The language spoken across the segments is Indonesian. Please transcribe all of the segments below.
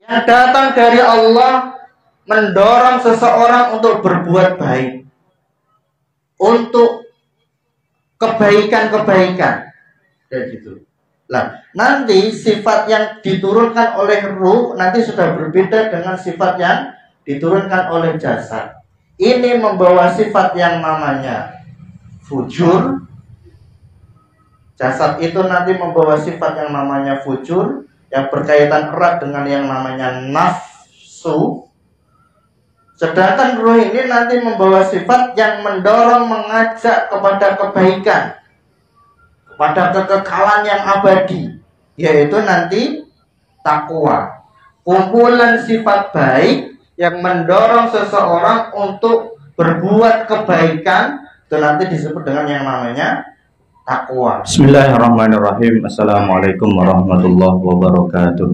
yang datang dari Allah mendorong seseorang untuk berbuat baik, untuk kebaikan-kebaikan, kayak gitu. Nah, nanti sifat yang diturunkan oleh ruh nanti sudah berbeda dengan sifat yang diturunkan oleh jasad. Ini membawa sifat yang namanya fujur. Jasad itu nanti membawa sifat yang namanya fujur, yang berkaitan erat dengan yang namanya nafsu. Sedangkan ruh ini nanti membawa sifat yang mendorong, mengajak kepada kebaikan, pada kekekalan yang abadi, yaitu nanti takwa. Kumpulan sifat baik yang mendorong seseorang untuk berbuat kebaikan, itu nanti disebut dengan yang namanya takwa. Bismillahirrahmanirrahim. Assalamualaikum warahmatullahi wabarakatuh.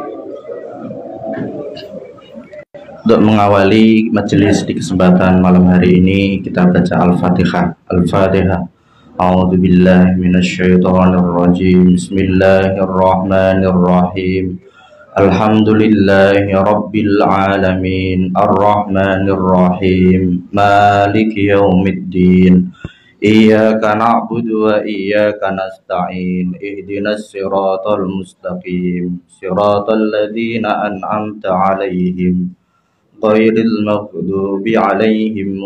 Untuk mengawali majelis di kesempatan malam hari ini, kita baca Al-Fatihah. Al-Fatihah. A'udzu billahi minasyaitonir rajim. Bismillahirrahmanirrahim. Alhamdulillahi rabbil alamin. Arrahmanir rahim. Maliki yaumiddin. Iyyaka na'budu wa iyyaka nasta'in. Ihdinas siratal mustaqim. Siratal ladzina an'amta 'alaihim ghairil maghdubi 'alaihim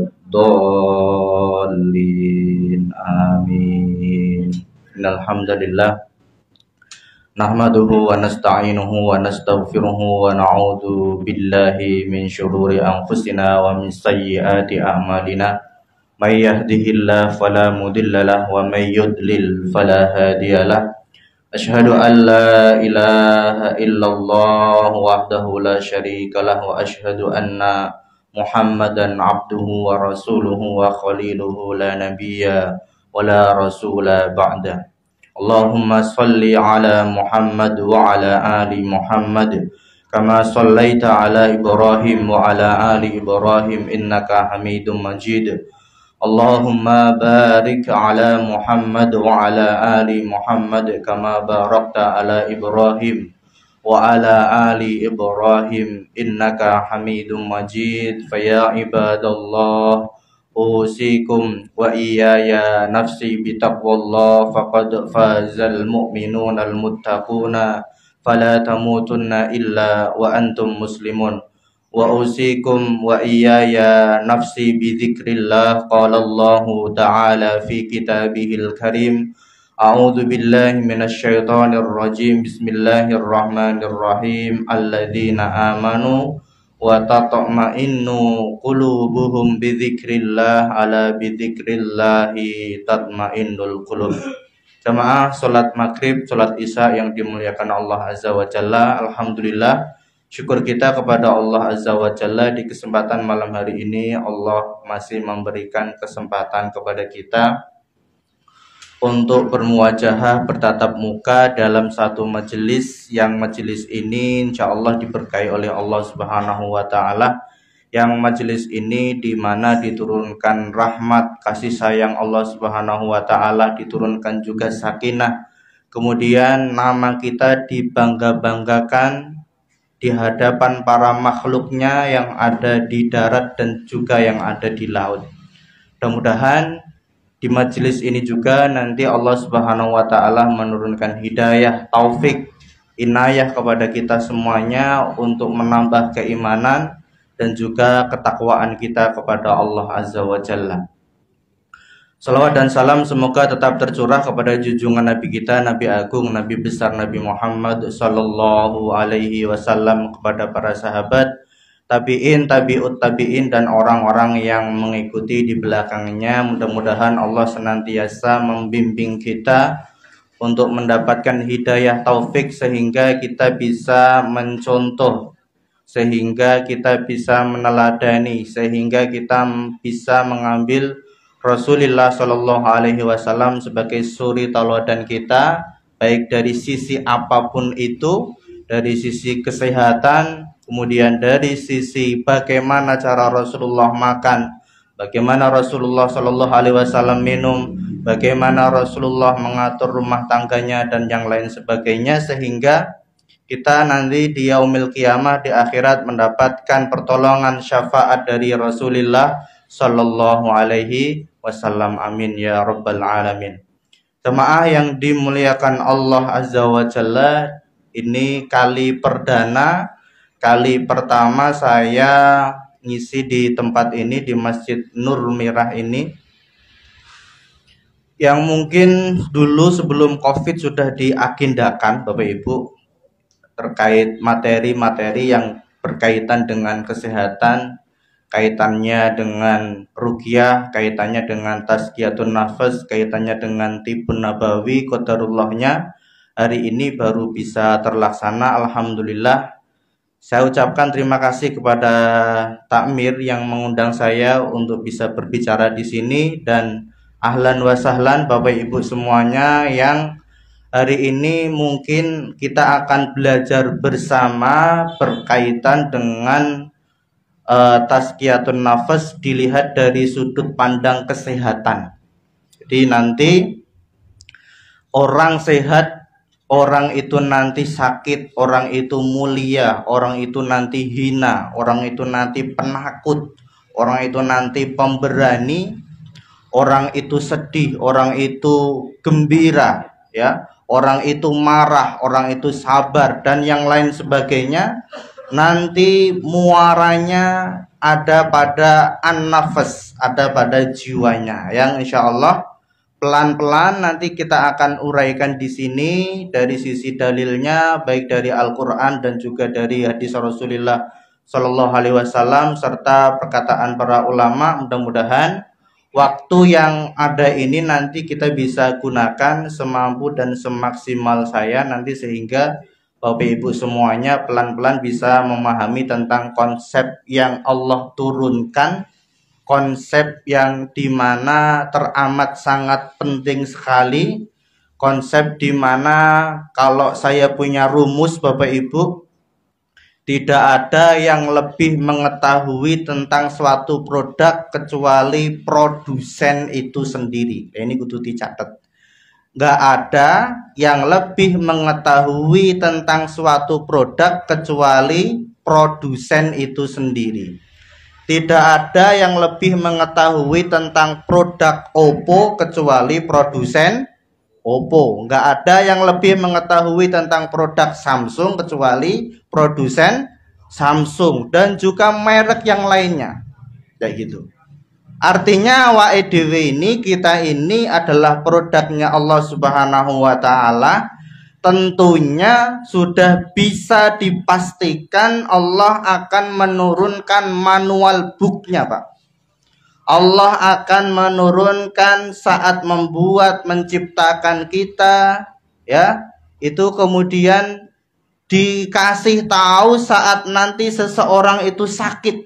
waladdallin. Amin. Innal hamdalillah nahmaduhu wa nasta'inuhu wa nastaghfiruhu wa na'udzu billahi min syururi anfusina wa min sayyiati a'malina. May yahdihillahu fala mudilla lahu wa may yudlil fala hadiya lahu. Asyhadu an la ilaha illallah wahdahu la syarika lahu wa asyhadu anna Muhammadan abduhu wa rasuluhu wa khaliluhu la nabiyya wa la rasula ba'da. Allahumma salli ala Muhammad wa ala ali Muhammad kama sallaita ala Ibrahim wa ala ali Ibrahim innaka Hamidum Majid. Allahumma barik ala Muhammad wa ala ali Muhammad kama barakta ala Ibrahim wa ala ali Ibrahim innaka Hamidum Majid. Faya ibadallah, usikum wa iyaya nafsi bitaqwallah, faqad fazal mu'minuna al-muttaquna, fala tamutunna illa wa antum muslimun. Wa usikum wa iyaya nafsi bi dzikrillah. Qala Allahu ta'ala fi kitabihil karim. A'udzu billahi minasyaitonir rajim. Bismillahirrahmanirrahim. Alladzina amanu wa tatma'innu qulubuhum bi dzikrillah. Ala bi dzikrillahi tatma'innul qulub. Jamaah salat maghrib, salat isya yang dimuliakan Allah Azza wa Jalla. Alhamdulillah, syukur kita kepada Allah Azza wa Jalla, di kesempatan malam hari ini Allah masih memberikan kesempatan kepada kita untuk bermuwajahah, bertatap muka dalam satu majelis, yang majelis ini insya Allah diberkahi oleh Allah Subhanahu wa Ta'ala, yang majelis ini di mana diturunkan rahmat kasih sayang Allah Subhanahu wa Ta'ala, diturunkan juga sakinah, kemudian nama kita dibangga-banggakan di hadapan para makhluknya yang ada di darat dan juga yang ada di laut. Mudah-mudahan di majelis ini juga nanti Allah Subhanahu wa Ta'ala menurunkan hidayah, taufik, inayah kepada kita semuanya untuk menambah keimanan dan juga ketakwaan kita kepada Allah Azza wa Jalla. Salawat dan salam semoga tetap tercurah kepada junjungan Nabi kita, Nabi Agung, Nabi besar Nabi Muhammad Sallallahu Alaihi Wasallam, kepada para sahabat, tabi'in, tabi'ut tabi'in, dan orang-orang yang mengikuti di belakangnya. Mudah-mudahan Allah senantiasa membimbing kita untuk mendapatkan hidayah taufik sehingga kita bisa mencontoh, sehingga kita bisa meneladani, sehingga kita bisa mengambil Rasulullah Shallallahu Alaihi Wasallam sebagai suri tauladan kita, baik dari sisi apapun itu, dari sisi kesehatan, kemudian dari sisi bagaimana cara Rasulullah makan, bagaimana Rasulullah Shallallahu Alaihi Wasallam minum, bagaimana Rasulullah mengatur rumah tangganya dan yang lain sebagainya, sehingga kita nanti di yaumil qiyamah di akhirat mendapatkan pertolongan syafaat dari Rasulullah sallallahu alaihi wasallam. Amin ya rabbal alamin. Jemaah yang dimuliakan Allah azza wa jalla, ini kali perdana, kali pertama saya ngisi di tempat ini, di Masjid Nur Mirah ini, yang mungkin dulu sebelum Covid sudah diagendakan Bapak Ibu, terkait materi-materi yang berkaitan dengan kesehatan, kaitannya dengan ruqyah, kaitannya dengan tazkiyatun nafas, kaitannya dengan tibun nabawi, qadarullahnya hari ini baru bisa terlaksana. Alhamdulillah. Saya ucapkan terima kasih kepada Takmir yang mengundang saya untuk bisa berbicara di sini, dan ahlan wa sahlan Bapak Ibu semuanya yang hari ini mungkin kita akan belajar bersama berkaitan dengan tazkiyatun nafas dilihat dari sudut pandang kesehatan. Jadi nanti orang sehat, orang itu nanti sakit, orang itu mulia, orang itu nanti hina, orang itu nanti penakut, orang itu nanti pemberani, orang itu sedih, orang itu gembira, ya. Orang itu marah, orang itu sabar, dan yang lain sebagainya. Nanti muaranya ada pada an-nafas, ada pada jiwanya, yang insya Allah pelan-pelan nanti kita akan uraikan di sini dari sisi dalilnya, baik dari Al-Quran dan juga dari hadis Rasulullah Shallallahu Alaihi Wasallam serta perkataan para ulama. Mudah-mudahan waktu yang ada ini nanti kita bisa gunakan semampu dan semaksimal saya nanti, sehingga Bapak Ibu semuanya pelan-pelan bisa memahami tentang konsep yang Allah turunkan, konsep yang dimana teramat sangat penting sekali, konsep dimana kalau saya punya rumus Bapak Ibu, tidak ada yang lebih mengetahui tentang suatu produk kecuali produsen itu sendiri. Ini kudu dicatat. Nggak ada yang lebih mengetahui tentang suatu produk kecuali produsen itu sendiri. Tidak ada yang lebih mengetahui tentang produk Oppo kecuali produsen Oppo. Nggak ada yang lebih mengetahui tentang produk Samsung kecuali produsen Samsung, dan juga merek yang lainnya. Kayak gitu. Artinya awake dhewe ini, kita ini adalah produknya Allah Subhanahu wa taala. Tentunya sudah bisa dipastikan Allah akan menurunkan manual booknya, Pak. Allah akan menurunkan saat membuat, menciptakan kita, ya, itu kemudian dikasih tahu saat nanti seseorang itu sakit.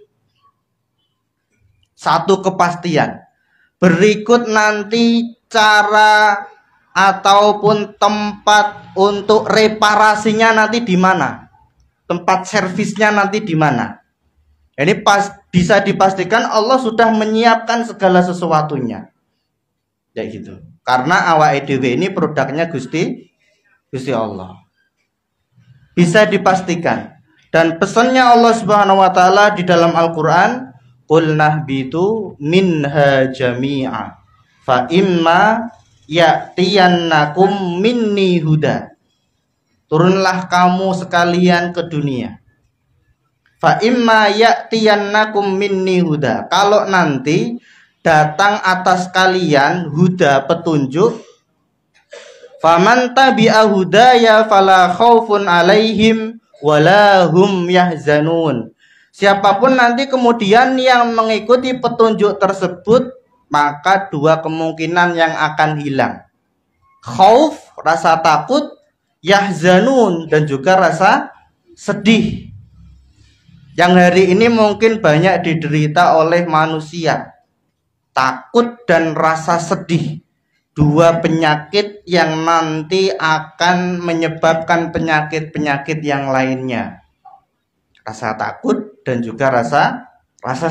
Satu kepastian. Berikut nanti cara ataupun tempat untuk reparasinya nanti di mana, tempat servisnya nanti di mana. Ini bisa dipastikan Allah sudah menyiapkan segala sesuatunya. Ya gitu. Karena awake dhewe ini produknya Gusti Allah. Bisa dipastikan. Dan pesannya Allah Subhanahu wa taala di dalam Al-Qur'an, qul nahbitu minha jami'a fa imma ya'tiyannakum minni huda. Turunlah kamu sekalian ke dunia. Fa imma ya'tiyannakum minni huda. Kalau nanti datang atas kalian huda, petunjuk, faman tabi'a hudaya fala khaufun alaihim wala hum yahzanun. Siapapun nanti kemudian yang mengikuti petunjuk tersebut, maka dua kemungkinan yang akan hilang. Khauf, rasa takut, yahzanun, dan juga rasa sedih. Yang hari ini mungkin banyak diderita oleh manusia. Takut dan rasa sedih. Dua penyakit yang nanti akan menyebabkan penyakit-penyakit yang lainnya. Rasa takut dan juga rasa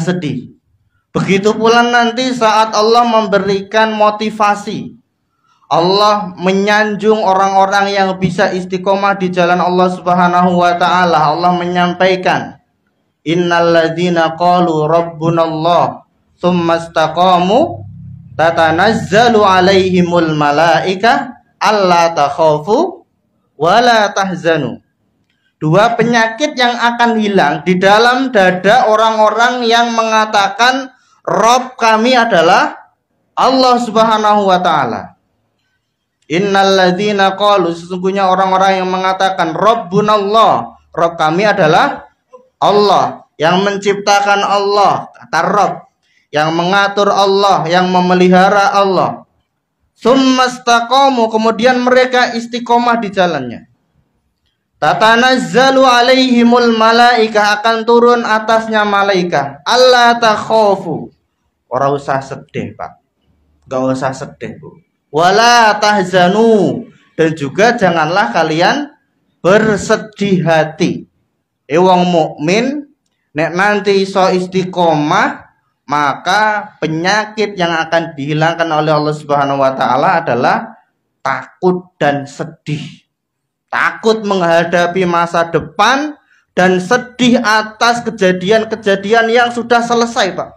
sedih. Begitu pula nanti saat Allah memberikan motivasi. Allah menyanjung orang-orang yang bisa istiqomah di jalan Allah Subhanahu wa taala. Allah menyampaikan, innalladzina qalu rabbunallah tsumma istaqamu tatanazzalu alaihimul malaikah alla takhafu wa la tahzanu. Dua penyakit yang akan hilang di dalam dada orang-orang yang mengatakan Rabb kami adalah Allah Subhanahu wa taala. Innalladzina qalu, sesungguhnya orang-orang yang mengatakan Rabbunallah, Rabb kami adalah Allah, yang menciptakan Allah, kata Rabb, yang mengatur Allah, yang memelihara Allah. Summastaqamu, kemudian mereka istiqomah di jalannya. Tatanazzalu alaihimul malaikah, akan turun atasnya malaikah. Allah takhafu, ora usah sedih Pak, gak usah sedih Bu. Wala tahzanu, dan juga janganlah kalian bersedih hati. Wong mukmin nek nanti iso istiqomah, maka penyakit yang akan dihilangkan oleh Allah Subhanahu wa taala adalah takut dan sedih. Takut menghadapi masa depan dan sedih atas kejadian-kejadian yang sudah selesai, Pak.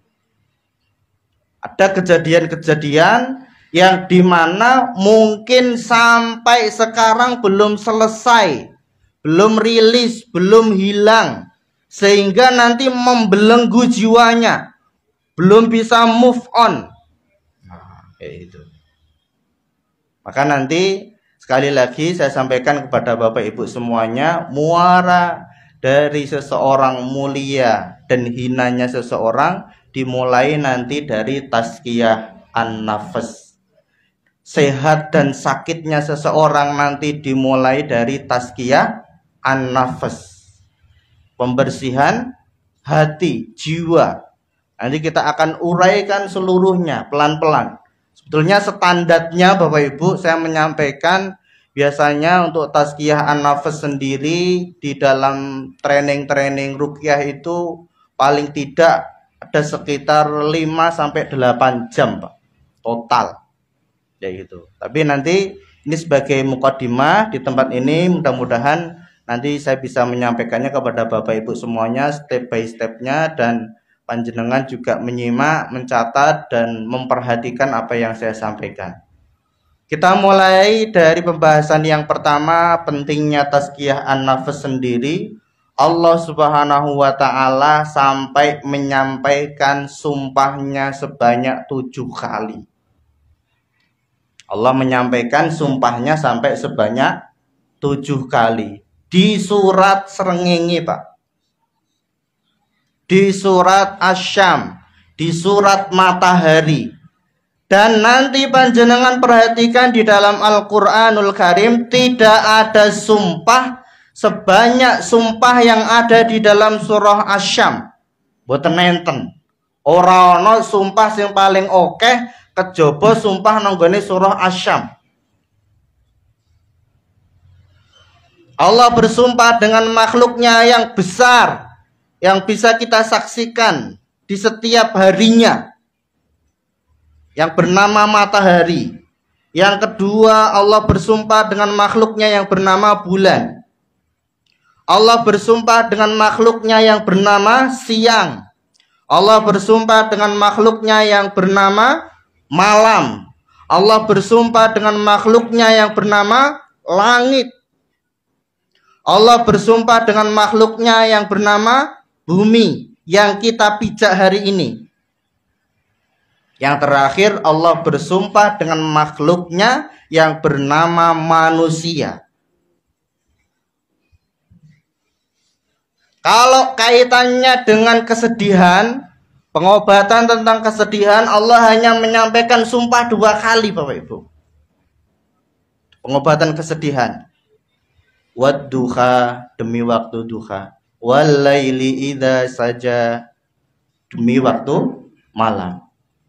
Ada kejadian-kejadian yang dimana mungkin sampai sekarang belum selesai, belum rilis, belum hilang, sehingga nanti membelenggu jiwanya, belum bisa move on. Nah, kayak itu. Maka nanti sekali lagi saya sampaikan kepada Bapak Ibu semuanya, muara dari seseorang mulia dan hinanya seseorang dimulai nanti dari tazkiyah an-nafs. Sehat dan sakitnya seseorang nanti dimulai dari tazkiyah an-nafs, pembersihan hati, jiwa. Nanti kita akan uraikan seluruhnya pelan-pelan. Sebetulnya standarnya Bapak Ibu saya menyampaikan, biasanya untuk tazkiyah an-nafs sendiri di dalam training-training ruqyah itu paling tidak ada sekitar 5-8 jam Pak, total. Ya gitu. Tapi nanti ini sebagai mukadimah di tempat ini, mudah-mudahan nanti saya bisa menyampaikannya kepada Bapak Ibu semuanya step by stepnya, dan panjenengan juga menyimak, mencatat, dan memperhatikan apa yang saya sampaikan. Kita mulai dari pembahasan yang pertama, pentingnya tazkiyah an-nafs sendiri. Allah Subhanahu wa taala sampai menyampaikan sumpahnya sebanyak 7 kali. Allah menyampaikan sumpahnya sampai sebanyak 7 kali. Di surat Srengenge Pak, di surat Asy-Syam, di surat Matahari. Dan nanti panjenengan perhatikan di dalam Al-Qur'anul Karim tidak ada sumpah sebanyak sumpah yang ada di dalam surah Asy-Syam. Boten enten. Ora ana sumpah yang paling oke kejaba sumpah nanggone surah Asy-Syam. Allah bersumpah dengan makhluknya yang besar, yang bisa kita saksikan di setiap harinya, yang bernama matahari. Yang kedua, Allah bersumpah dengan makhluknya yang bernama bulan. Allah bersumpah dengan makhluknya yang bernama siang. Allah bersumpah dengan makhluknya yang bernama malam. Allah bersumpah dengan makhluknya yang bernama langit. Allah bersumpah dengan makhluknya yang bernama bumi yang kita pijak hari ini. Yang terakhir, Allah bersumpah dengan makhluknya yang bernama manusia. Kalau kaitannya dengan kesedihan, pengobatan tentang kesedihan, Allah hanya menyampaikan sumpah 2 kali Bapak Ibu. Pengobatan kesedihan. Wadduha, demi waktu duha. Walaili idza saja, demi waktu malam.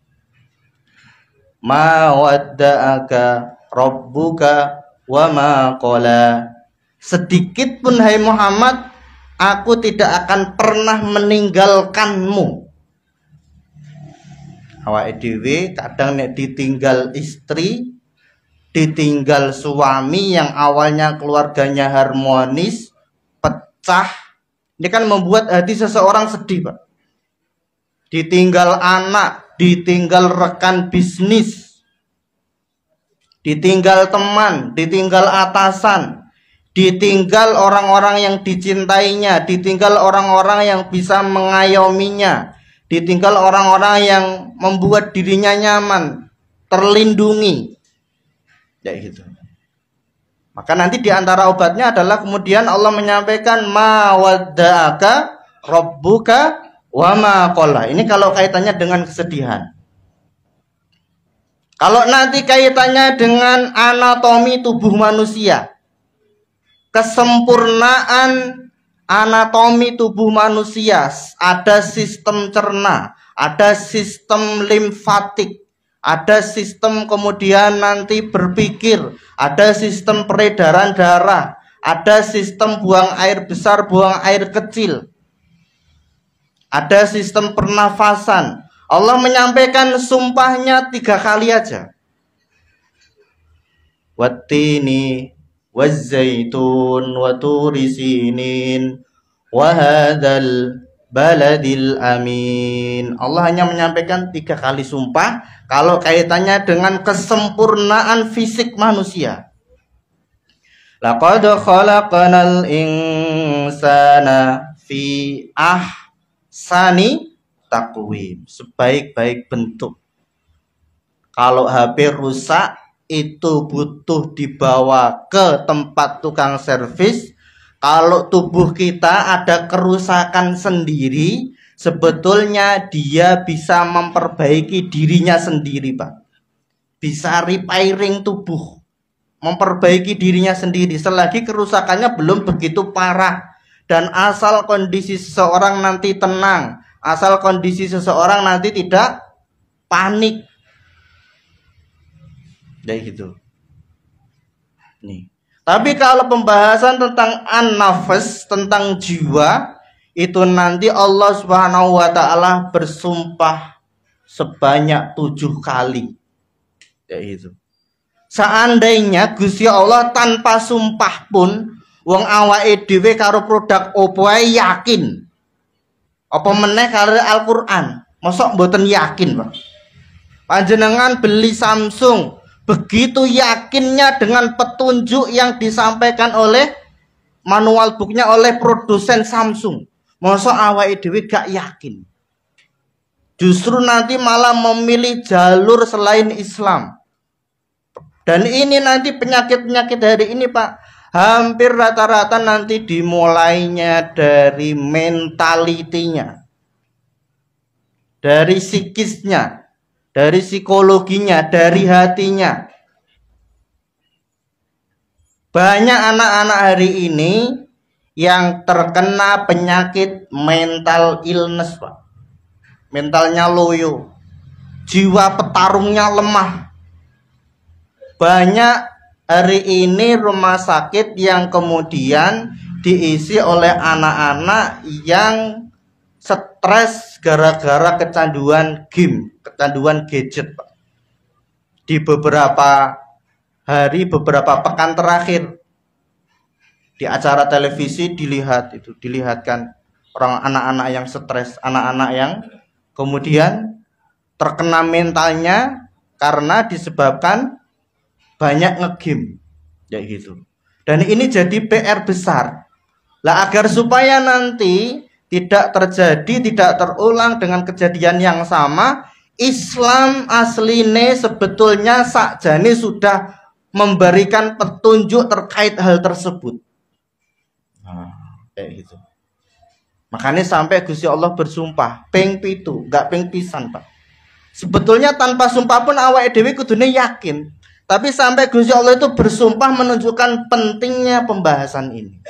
Ma wadda'aka rabbuka wa ma qala. Sedikit pun hai Muhammad, aku tidak akan pernah meninggalkanmu. Awake dhewe kadang nek ditinggal istri ditinggal suami yang awalnya keluarganya harmonis, pecah. Ini kan membuat hati seseorang sedih, Pak. Ditinggal anak, ditinggal rekan bisnis, ditinggal teman, ditinggal atasan, ditinggal orang-orang yang dicintainya, ditinggal orang-orang yang bisa mengayominya, ditinggal orang-orang yang membuat dirinya nyaman, terlindungi. Ya gitu. Maka nanti diantara obatnya adalah kemudian Allah menyampaikan ma wadda'aka rabbuka wa ma qala. Ini kalau kaitannya dengan kesedihan. Kalau nanti kaitannya dengan anatomi tubuh manusia, kesempurnaan anatomi tubuh manusia, ada sistem cerna, ada sistem limfatik, ada sistem kemudian nanti berpikir, ada sistem peredaran darah, ada sistem buang air besar, buang air kecil, ada sistem pernafasan. Allah menyampaikan sumpahnya 3 kali aja. Wattini wazzaitun wa turi sinin wa hadzal baladil amin. Allah hanya menyampaikan 3 kali sumpah kalau kaitannya dengan kesempurnaan fisik manusia. Laqad khalaqnal insana fi ahsani taqwim, sebaik-baik bentuk. Kalau HP rusak itu butuh dibawa ke tempat tukang servis. Kalau tubuh kita ada kerusakan sendiri, sebetulnya dia bisa memperbaiki dirinya sendiri, Pak. Bisa repairing tubuh, memperbaiki dirinya sendiri selagi kerusakannya belum begitu parah. Dan asal kondisi seseorang nanti tenang, asal kondisi seseorang nanti tidak panik. Kayak gitu. Nih. Tapi kalau pembahasan tentang an-nafas, tentang jiwa, itu nanti Allah Subhanahu wa taala bersumpah sebanyak 7 kali. Ya itu. Seandainya Gusti Allah tanpa sumpah pun wong awake dhewe karo produk opo ae yakin. Apa meneh karo Al-Qur'an? Mosok mboten yakin, Pak. Panjenengan beli Samsung, begitu yakinnya dengan petunjuk yang disampaikan oleh manual booknya oleh produsen Samsung. Masa awake dhewe gak yakin. Justru nanti malah memilih jalur selain Islam. Dan ini nanti penyakit-penyakit hari ini, Pak, hampir rata-rata nanti dimulainya dari mentalitinya, dari psikisnya, dari psikologinya, dari hatinya. Banyak anak-anak hari ini yang terkena penyakit mental illness, Pak. Mentalnya loyo, jiwa petarungnya lemah. Banyak hari ini rumah sakit yang kemudian diisi oleh anak-anak yang stres gara-gara kecanduan game, kecanduan gadget, Pak. Di beberapa hari, beberapa pekan terakhir di acara televisi dilihatkan orang anak-anak yang stres, anak-anak yang kemudian terkena mentalnya karena disebabkan banyak ngegame, ya gitu. Dan ini jadi PR besar. Lah agar supaya nanti tidak terjadi, tidak terulang dengan kejadian yang sama, Islam asline sebetulnya sakjane sudah memberikan petunjuk terkait hal tersebut. Nah, kayak gitu. Makanya sampai Gusti Allah bersumpah ping 7, enggak ping pisan, Pak. Sebetulnya tanpa sumpah pun awake dhewe kudune yakin. Tapi sampai Gusti Allah itu bersumpah menunjukkan pentingnya pembahasan ini.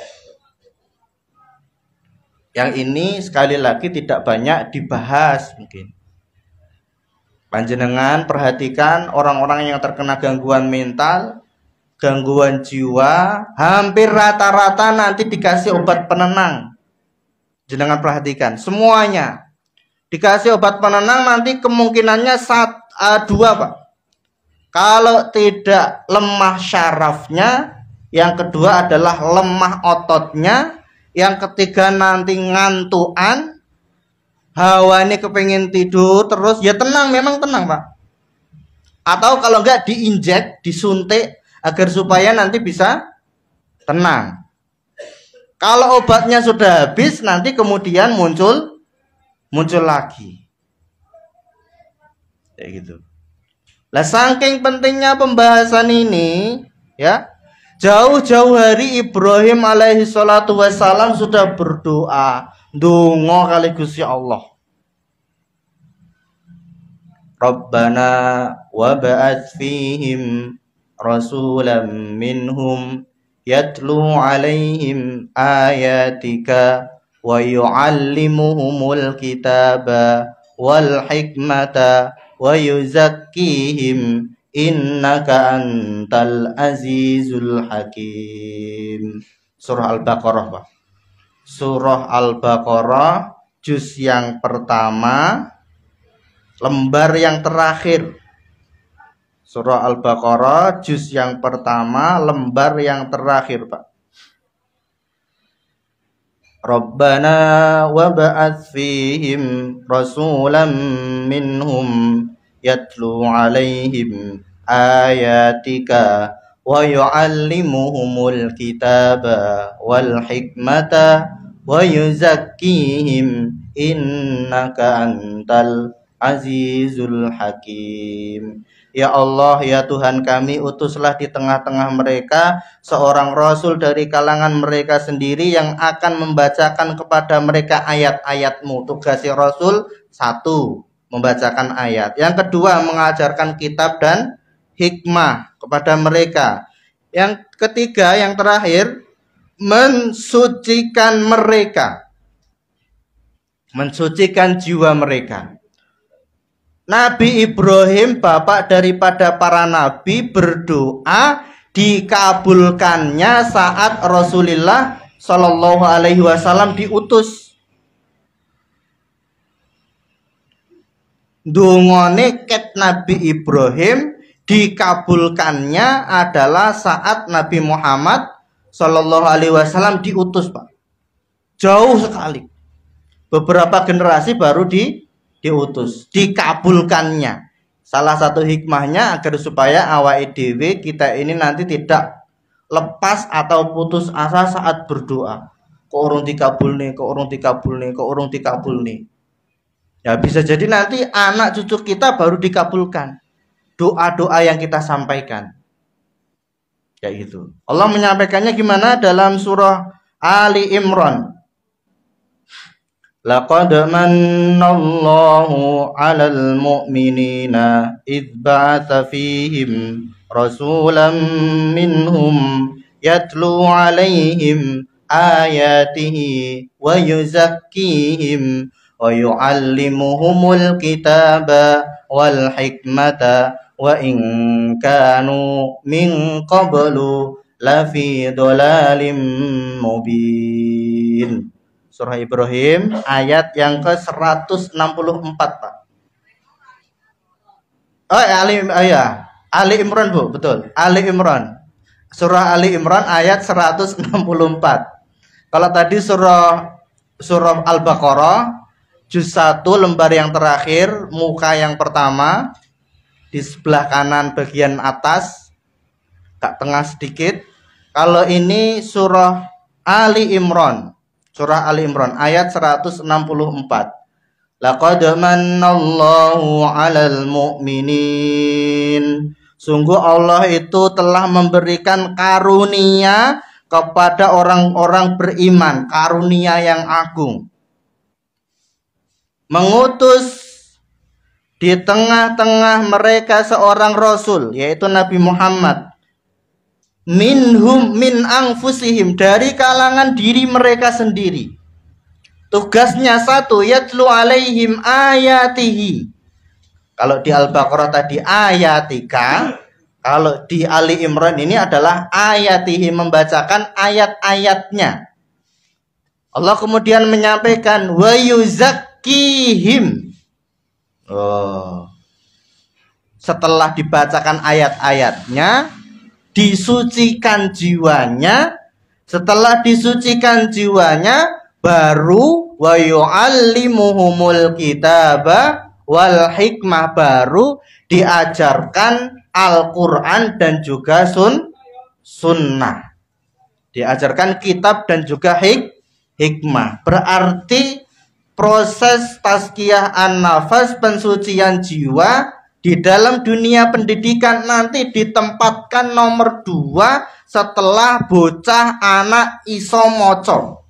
Yang ini sekali lagi tidak banyak dibahas mungkin. Panjenengan perhatikan orang-orang yang terkena gangguan mental, gangguan jiwa, hampir rata-rata nanti dikasih obat penenang. Jenengan perhatikan semuanya. Dikasih obat penenang nanti kemungkinannya 2, Pak. Kalau tidak lemah syarafnya, yang kedua adalah lemah ototnya, yang ketiga nanti ngantuan, hawa ini kepingin tidur terus, ya tenang, memang tenang Pak. Atau kalau enggak diinjek, disuntik agar supaya nanti bisa tenang. Kalau obatnya sudah habis, nanti kemudian muncul lagi. Kayak gitu. Lah saking pentingnya pembahasan ini, ya. Jauh-jauh hari Ibrahim alaihi salatu wassalam sudah berdoa, ndonga kali Gusti Allah. Rabbana wa ba'ats fihim rasulan minhum yatlu alaihim ayatika wa yu'allimuhumul kitaba wal hikmata wa yuzakkihim innaka antal azizul hakim. Surah Al-Baqarah Pak. Surah Al-Baqarah juz yang pertama, lembar yang terakhir. Surah Al-Baqarah juz yang pertama, lembar yang terakhir Pak. Rabbana wa ba'ats fihim rasulan minhum yatlu alaihim ayatika wa yu'allimuhumul kitaba wal hikmata wa yuzakkihim innaka antal azizul hakim. Ya Allah, ya Tuhan kami, utuslah di tengah-tengah mereka seorang rasul dari kalangan mereka sendiri yang akan membacakan kepada mereka ayat-ayat-Mu. Tugasnya rasul satu, membacakan ayat. Yang kedua, mengajarkan kitab dan hikmah kepada mereka. Yang ketiga, yang terakhir, mensucikan mereka, mensucikan jiwa mereka. Nabi Ibrahim, bapak daripada para nabi, berdoa dikabulkannya saat Rasulullah Shallallahu Alaihi Wasallam diutus. Dungone ket Nabi Ibrahim dikabulkannya adalah saat Nabi Muhammad Shallallahu Alaihi Wasallam diutus Pak. Jauh sekali. Beberapa generasi baru diutus, dikabulkannya. Salah satu hikmahnya agar supaya awake dhewe kita ini nanti tidak lepas atau putus asa saat berdoa. Kok urung dikabulne, kok urung dikabulne, kok urung dikabulne. Ya bisa jadi nanti anak cucu kita baru dikabulkan doa-doa yang kita sampaikan. Kayak gitu. Allah menyampaikannya gimana dalam surah Ali Imran. Laqad mannallahu 'alal mu'minina idz ba'atsa fihim rasulan minhum yatlu 'alaihim ayatihi wa yuzakkihim wa yu'allimuhumul kitaba wal hikmata wa in kanu min qablu lafi dhalalin mubin. Surah Ibrahim ayat yang ke-164 Pak. Ali Imran Bu, betul. Ali Imran. Surah Ali Imran ayat 164. Kalau tadi surah Al-Baqarah juz 1 lembar yang terakhir, muka yang pertama di sebelah kanan bagian atas, agak tengah sedikit. Kalau ini surah Ali Imran. Surah Ali Imran ayat 164. Laqad mannallahu 'alal mu'minin. Sungguh Allah itu telah memberikan karunia kepada orang-orang beriman, karunia yang agung. Mengutus di tengah-tengah mereka seorang rasul, yaitu Nabi Muhammad. Minhum min anfusihim, dari kalangan diri mereka sendiri. Tugasnya satu, yatlu alaihim ayatihi. Kalau di Al-Baqarah tadi ayatika, kalau di Ali Imran ini adalah ayatihi, membacakan ayat-ayatnya. Allah kemudian menyampaikan wa yuzakkihim. setelah dibacakan ayat-ayatnya, disucikan jiwanya. Setelah disucikan jiwanya, baru wa yu'allimuhumul kitaba wal hikmah, baru diajarkan Al-Quran dan juga sunnah. Diajarkan kitab dan juga hikmah. Berarti proses tazkiyah an-nafas, pensucian jiwa di dalam dunia pendidikan nanti ditempatkan nomor 2 setelah bocah anak iso moco.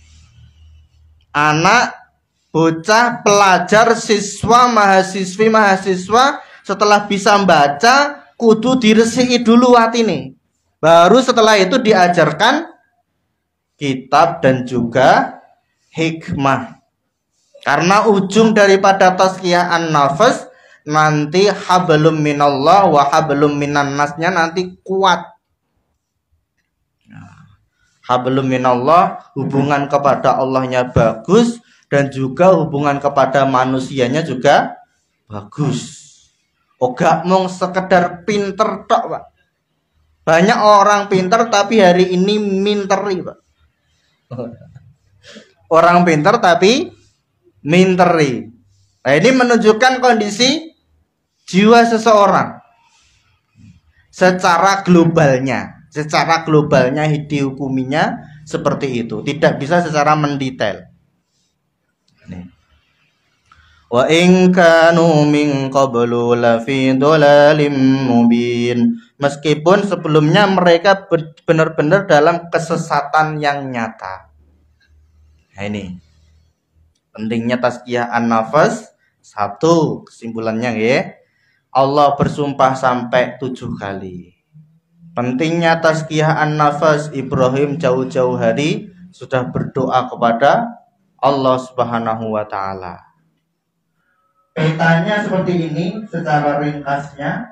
Anak, bocah, pelajar, siswa, mahasiswa setelah bisa membaca kudu diresiki dulu atine. Baru setelah itu diajarkan kitab dan juga hikmah. Karena ujung daripada tazkiyah an-nafas nanti hablum minallah wa hablum minan nasnya nanti kuat. Hablum minallah, hubungan kepada Allahnya bagus, dan juga hubungan kepada manusianya juga bagus. Gak mung sekedar pinter tok, Pak. Banyak orang pinter tapi hari ini minteri, Pak. Orang pinter tapi minteri. Nah, ini menunjukkan kondisi jiwa seseorang secara globalnya dihukuminya seperti itu, tidak bisa secara mendetail. Wa in kanu min qablu la fi dhalalim mubin, meskipun sebelumnya mereka benar-benar dalam kesesatan yang nyata. Nah, ini pentingnya tazkiyah an-nafas. Satu kesimpulannya ya, Allah bersumpah sampai 7 kali. Pentingnya tazkiyah an-nafas, Ibrahim jauh-jauh hari sudah berdoa kepada Allah Subhanahu wa taala. Petanya seperti ini secara ringkasnya.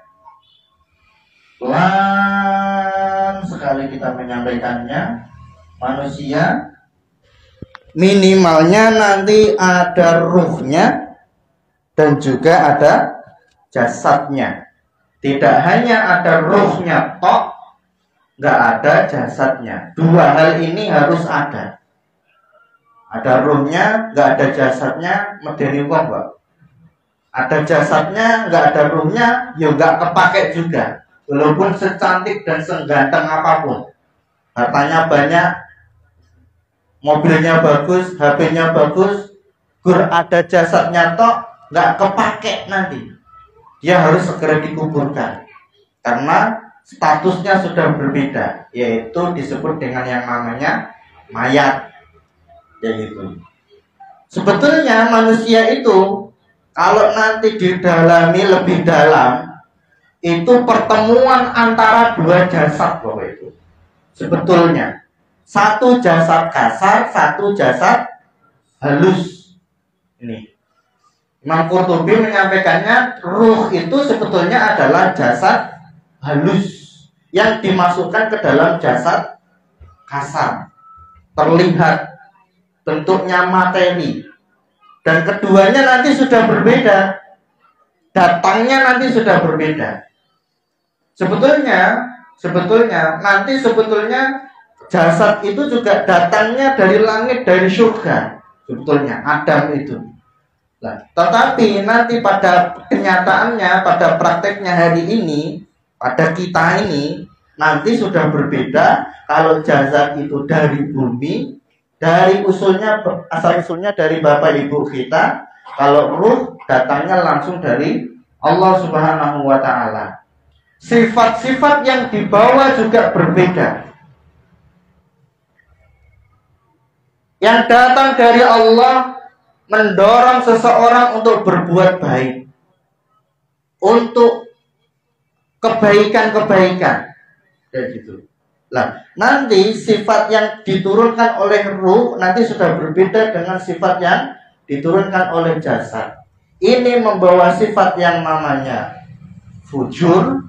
Pelan sekali kita menyampaikannya. Manusia minimalnya nanti ada ruhnya dan juga ada jasadnya. Tidak hanya ada ruhnya tok, nggak ada jasadnya. 2 hal ini harus ada. Ada ruhnya, nggak ada jasadnya, medeni wong, Pak. Ada jasadnya, nggak ada ruhnya, ya nggak kepake juga. Walaupun secantik dan seganteng apapun, hartanya banyak, mobilnya bagus, HP-nya bagus, ada jasadnya tok, nggak kepake nanti. Dia harus segera dikuburkan karena statusnya sudah berbeda, yaitu disebut dengan yang namanya mayat. Yaitu sebetulnya manusia itu kalau nanti didalami lebih dalam, itu pertemuan antara 2 jasad bahwa itu sebetulnya satu jasad kasar, satu jasad halus. Ini Imam Qurtubi menyampaikannya, ruh itu sebetulnya adalah jasad halus yang dimasukkan ke dalam jasad kasar, terlihat bentuknya materi, dan keduanya nanti sudah berbeda, datangnya nanti sudah berbeda. Sebetulnya nanti jasad itu juga datangnya dari langit, dari surga. Sebetulnya Adam itu. Nah, tetapi nanti pada kenyataannya, pada prakteknya hari ini, pada kita ini, nanti sudah berbeda. Kalau jasad itu dari bumi, dari asal usulnya dari bapak ibu kita. Kalau ruh datangnya langsung dari Allah Subhanahu wa taala. Sifat-sifat yang dibawa juga berbeda. Yang datang dari Allah mendorong seseorang untuk berbuat baik, untuk kebaikan-kebaikan, kayak gitu. Nah, nanti sifat yang diturunkan oleh ruh nanti sudah berbeda dengan sifat yang diturunkan oleh jasad. Ini membawa sifat yang namanya fujur.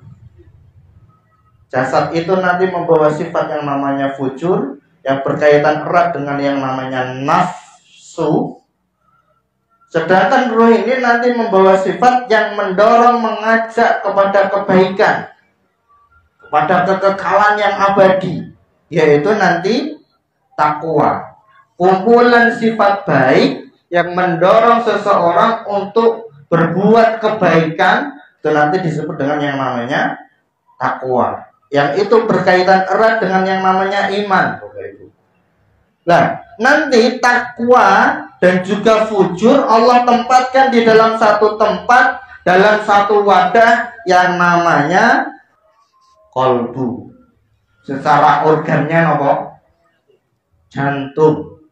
Jasad itu nanti membawa sifat yang namanya fujur, yang berkaitan erat dengan yang namanya nafsu. Sedangkan ruh ini nanti membawa sifat yang mendorong, mengajak kepada kebaikan, kepada kekekalan yang abadi, yaitu nanti takwa. Kumpulan sifat baik yang mendorong seseorang untuk berbuat kebaikan, itu nanti disebut dengan yang namanya takwa. Yang itu berkaitan erat dengan yang namanya iman. Nah, nanti takwa dan juga fujur Allah tempatkan di dalam satu tempat, dalam satu wadah yang namanya kolbu. Secara organnya apa? Jantung.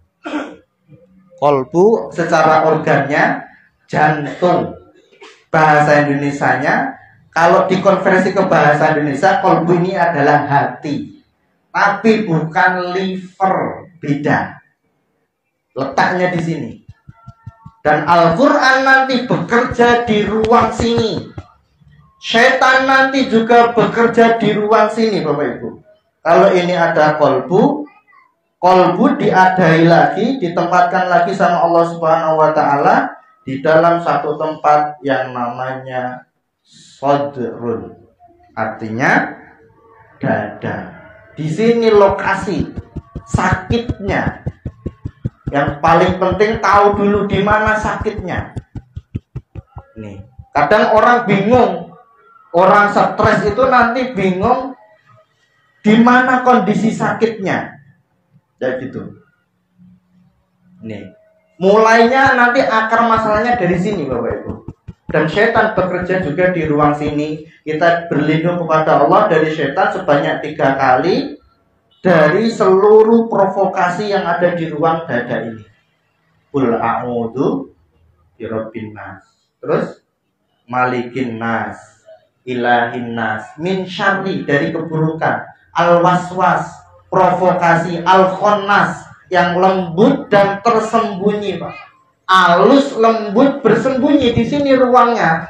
Kolbu secara organnya jantung. Bahasa Indonesianya, kalau dikonversi ke bahasa Indonesia, kolbu ini adalah hati. Tapi bukan liver, beda. Letaknya di sini. Dan Al-Quran nanti bekerja di ruang sini. Syaitan nanti juga bekerja di ruang sini, Bapak Ibu. Kalau ini ada kolbu, kolbu diadai lagi, ditempatkan lagi sama Allah Subhanahu wa Ta'ala di dalam satu tempat yang namanya sodrun. Artinya dada. Di sini lokasi sakitnya. Yang paling penting tahu dulu di mana sakitnya. Nih, kadang orang bingung, orang stres itu nanti bingung di mana kondisi sakitnya. Ya gitu. Nih, mulainya nanti akar masalahnya dari sini, Bapak Ibu. Dan setan bekerja juga di ruang sini. Kita berlindung kepada Allah dari setan sebanyak 3 kali dari seluruh provokasi yang ada di ruang dada ini. Qul a'udzu birabbin nas. Terus malikin nas, ilahin nas, min syarri dari keburukan, al-waswas provokasi, al-khonnas yang lembut dan tersembunyi, Pak. Halus, lembut, bersembunyi di sini ruangnya.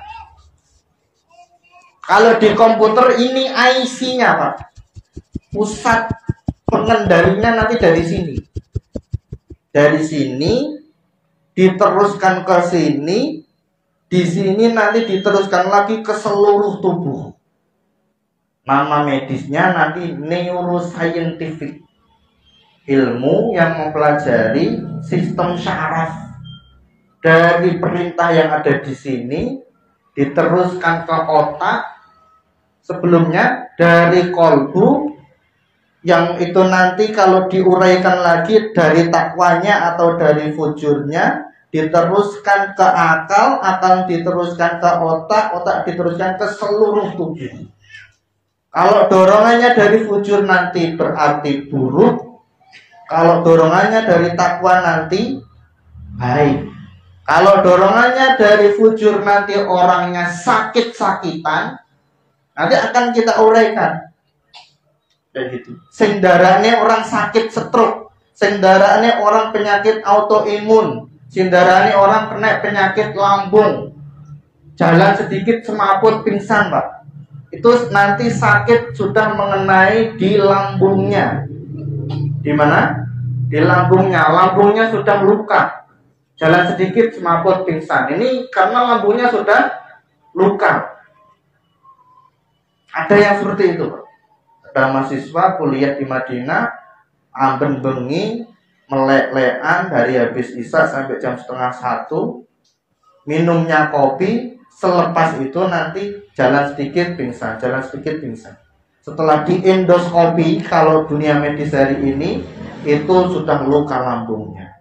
Kalau di komputer ini IC-nya, Pak. Pusat pengendalinya nanti dari sini. Dari sini diteruskan ke sini, di sini nanti diteruskan lagi ke seluruh tubuh. Nama medisnya nanti neuroscientific. Ilmu yang mempelajari sistem syaraf. Dari perintah yang ada di sini diteruskan ke otak. Sebelumnya dari kolbu, yang itu nanti kalau diuraikan lagi dari takwanya atau dari fujurnya, diteruskan ke akal, akan diteruskan ke otak, otak diteruskan ke seluruh tubuh. Kalau dorongannya dari fujur nanti berarti buruk, kalau dorongannya dari takwa nanti baik. Kalau dorongannya dari fujur nanti orangnya sakit-sakitan, nanti akan kita uraikan. Dan gitu. Sendarane orang sakit stroke, sendarane orang penyakit autoimun, sendarane orang kena penyakit lambung, jalan sedikit semaput pingsan, Pak. Itu nanti sakit sudah mengenai di lambungnya. Di mana? Di lambungnya. Lambungnya sudah luka. Jalan sedikit semaput pingsan. Ini karena lambungnya sudah luka. Ada yang seperti itu, Pak. Ada mahasiswa kuliah di Madinah, amben bengi, melek-lekan dari habis isya sampai jam 12:30, minumnya kopi, selepas itu nanti jalan sedikit pingsan, jalan sedikit pingsan. Setelah di endoskopi, kalau dunia medis hari ini, itu sudah luka lambungnya.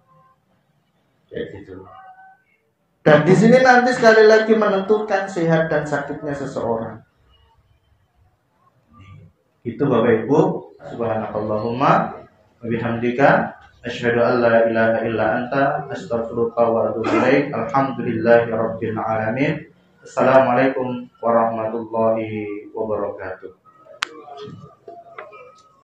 Kayak gitu. Dan di sini nanti sekali lagi menentukan sehat dan sakitnya seseorang. Itu Bapak Ibu, subhanakallahumma wa bihamdika asyhadu an la ilaha illa anta astaghfiruka wa atubu ilaik. Alhamdulillahirabbil alamin. Assalamualaikum warahmatullahi wabarakatuh.